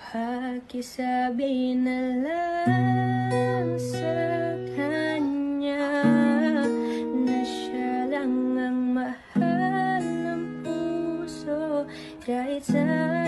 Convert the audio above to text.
Pakisabi na lang sa kanya na siya lang ang mahal ng puso kahit sa